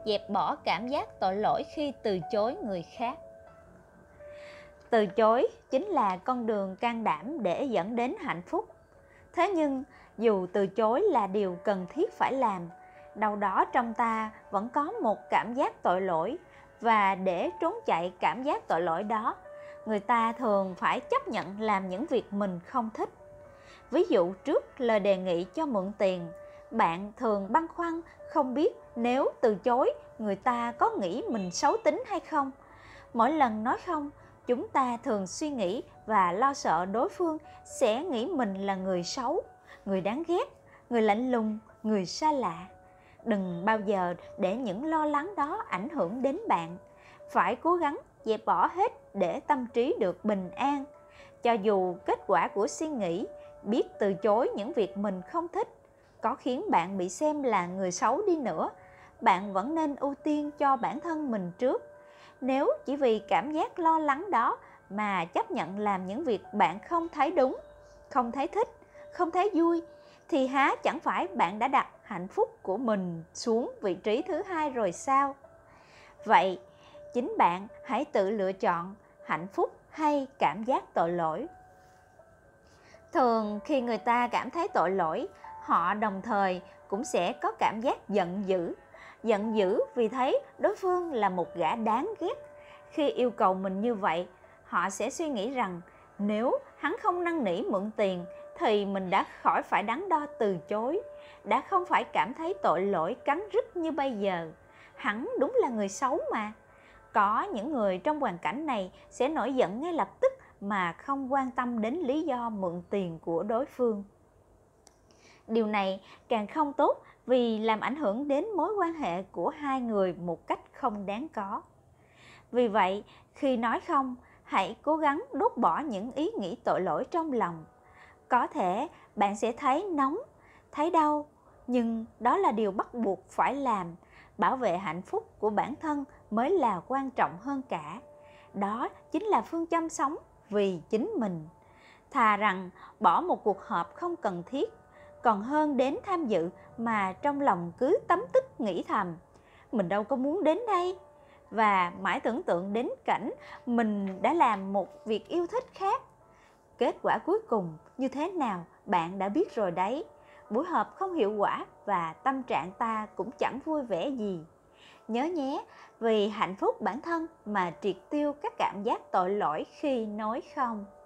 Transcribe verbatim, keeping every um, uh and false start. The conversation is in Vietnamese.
dẹp bỏ cảm giác tội lỗi khi từ chối người khác. Từ chối chính là con đường can đảm để dẫn đến hạnh phúc. Thế nhưng, dù từ chối là điều cần thiết phải làm, đâu đó trong ta vẫn có một cảm giác tội lỗi, và để trốn chạy cảm giác tội lỗi đó, người ta thường phải chấp nhận làm những việc mình không thích. Ví dụ, trước lời đề nghị cho mượn tiền, bạn thường băn khoăn không biết nếu từ chối người ta có nghĩ mình xấu tính hay không. Mỗi lần nói không, chúng ta thường suy nghĩ và lo sợ đối phương sẽ nghĩ mình là người xấu, người đáng ghét, người lạnh lùng, người xa lạ. Đừng bao giờ để những lo lắng đó ảnh hưởng đến bạn. Phải cố gắng dẹp bỏ hết để tâm trí được bình an. Cho dù kết quả của suy nghĩ, biết từ chối những việc mình không thích, có khiến bạn bị xem là người xấu đi nữa, bạn vẫn nên ưu tiên cho bản thân mình trước. Nếu chỉ vì cảm giác lo lắng đó mà chấp nhận làm những việc bạn không thấy đúng, không thấy thích, không thấy vui, thì há chẳng phải bạn đã đặt hạnh phúc của mình xuống vị trí thứ hai rồi sao? Vậy, chính bạn hãy tự lựa chọn hạnh phúc hay cảm giác tội lỗi. Thường khi người ta cảm thấy tội lỗi, họ đồng thời cũng sẽ có cảm giác giận dữ. Giận dữ vì thấy đối phương là một gã đáng ghét. Khi yêu cầu mình như vậy, họ sẽ suy nghĩ rằng nếu hắn không năn nỉ mượn tiền thì mình đã khỏi phải đắn đo từ chối, đã không phải cảm thấy tội lỗi cắn rứt như bây giờ. Hắn đúng là người xấu mà. Có những người trong hoàn cảnh này sẽ nổi giận ngay lập tức mà không quan tâm đến lý do mượn tiền của đối phương. Điều này càng không tốt vì làm ảnh hưởng đến mối quan hệ của hai người một cách không đáng có. Vì vậy, khi nói không, hãy cố gắng đốt bỏ những ý nghĩ tội lỗi trong lòng. Có thể bạn sẽ thấy nóng, thấy đau, nhưng đó là điều bắt buộc phải làm. Bảo vệ hạnh phúc của bản thân mới là quan trọng hơn cả. Đó chính là phương châm sống vì chính mình. Thà rằng bỏ một cuộc họp không cần thiết, còn hơn đến tham dự mà trong lòng cứ tấm tức nghĩ thầm, mình đâu có muốn đến đây, và mãi tưởng tượng đến cảnh mình đã làm một việc yêu thích khác. Kết quả cuối cùng như thế nào bạn đã biết rồi đấy. Buổi họp không hiệu quả và tâm trạng ta cũng chẳng vui vẻ gì. Nhớ nhé, vì hạnh phúc bản thân mà triệt tiêu các cảm giác tội lỗi khi nói không.